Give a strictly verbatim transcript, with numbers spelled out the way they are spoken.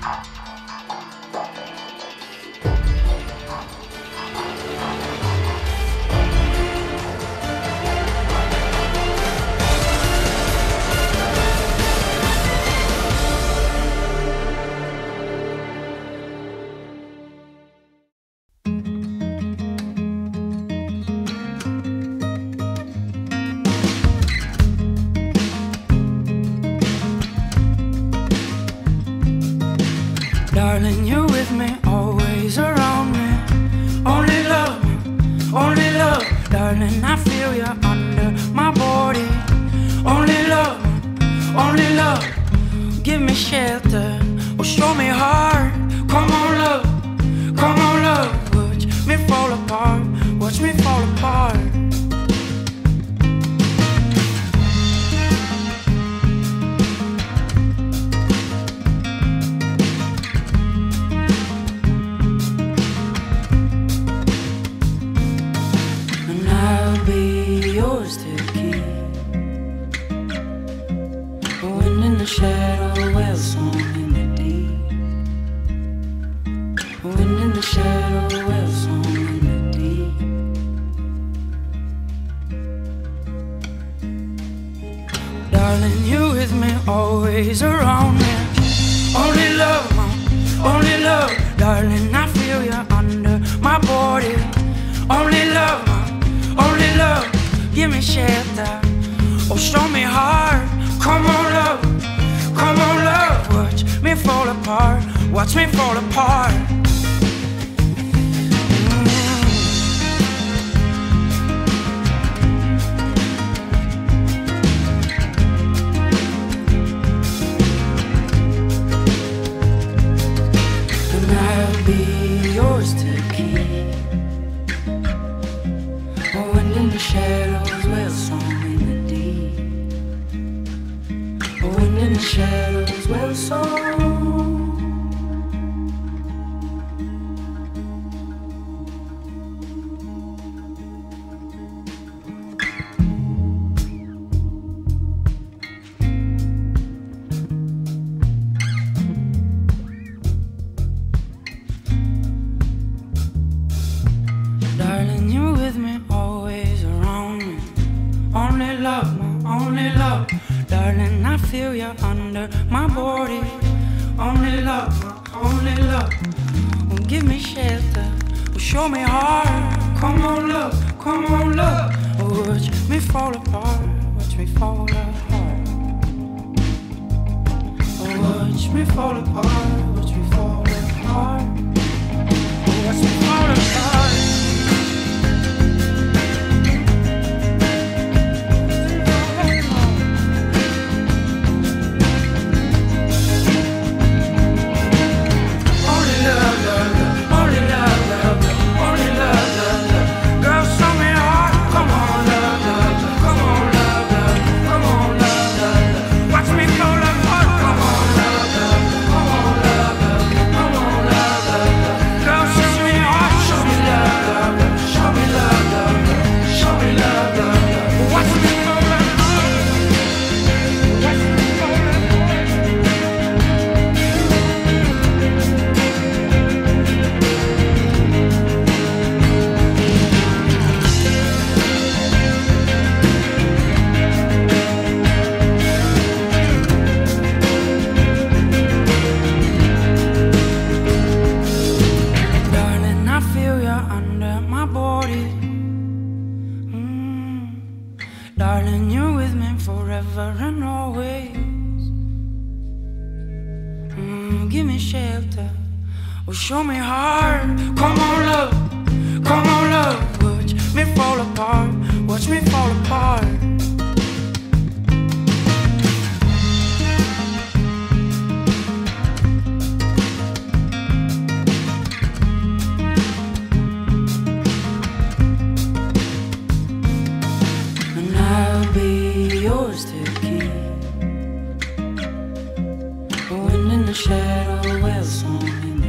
Darling, you're with me, always around me. Only love, only love. Darling, I feel you under my body. Only love, only love. Give me shelter, or show me heart. Come on, love, come on, love. Watch me fall apart, watch me fall apart. The shadow wells song in the deep. Wind in the shadow wells song in the deep. Darling, you with me, always around me. Only love, only love. Darling, I feel you under my body. Only love, only love. Give me shelter, or show me heart. Come on, love. Come on, love, watch me fall apart, watch me fall apart. Mm. And I'll be yours to keep. Wind in the shadows, well song in the deep. Wind in the shadows, well song. Darling, you're with me, always around me. Only love, my only love. Darling, I feel you under my body. Only love, only love. Oh, give me shelter, oh, show me heart. Come on, love, come on, love. Oh, watch me fall apart, watch me fall apart. Oh, watch me fall apart, watch me fall apart. Oh, watch me fall apart. Darling, you're with me forever and always. Mm, give me shelter, or show me heart. Come on, love, come on, love. Watch me fall apart, watch me fall apart. Wind in the shadow, well song in